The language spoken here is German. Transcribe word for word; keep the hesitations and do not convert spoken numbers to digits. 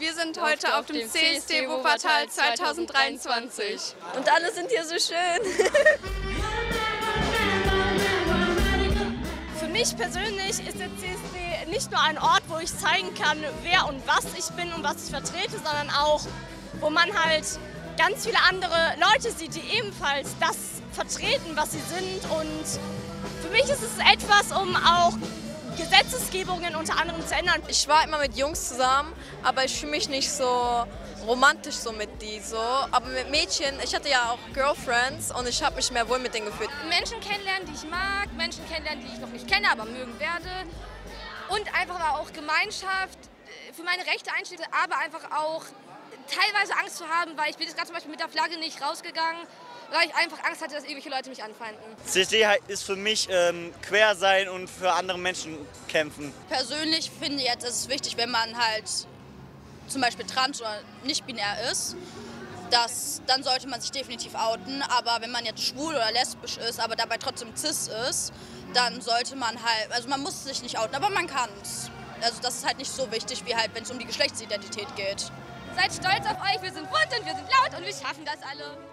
Wir sind heute auf dem C S D Wuppertal zweitausenddreiundzwanzig. Und alle sind hier so schön. Für mich persönlich ist der C S D nicht nur ein Ort, wo ich zeigen kann, wer und was ich bin und was ich vertrete, sondern auch, wo man halt ganz viele andere Leute sieht, die ebenfalls das vertreten, was sie sind. Und für mich ist es etwas, um auch Gesetzesgebungen unter anderem zu ändern. Ich war immer mit Jungs zusammen, aber ich fühle mich nicht so romantisch so mit die so. Aber mit Mädchen, ich hatte ja auch Girlfriends und ich habe mich mehr wohl mit denen gefühlt. Menschen kennenlernen, die ich mag, Menschen kennenlernen, die ich noch nicht kenne, aber mögen werde. Und einfach aber auch Gemeinschaft, für meine Rechte einstehen, aber einfach auch teilweise Angst zu haben, weil ich bin jetzt gerade zum Beispiel mit der Flagge nicht rausgegangen, weil ich einfach Angst hatte, dass irgendwelche Leute mich anfeinden. C S D ist für mich ähm, quer sein und für andere Menschen kämpfen. Persönlich finde ich jetzt, ist es wichtig, wenn man halt zum Beispiel trans oder nicht binär ist, dass, dann sollte man sich definitiv outen. Aber wenn man jetzt schwul oder lesbisch ist, aber dabei trotzdem cis ist, dann sollte man halt, also man muss sich nicht outen, aber man kann es. Also das ist halt nicht so wichtig, wie halt, wenn es um die Geschlechtsidentität geht. Seid stolz auf euch, wir sind bunt und wir sind laut und wir schaffen das alle.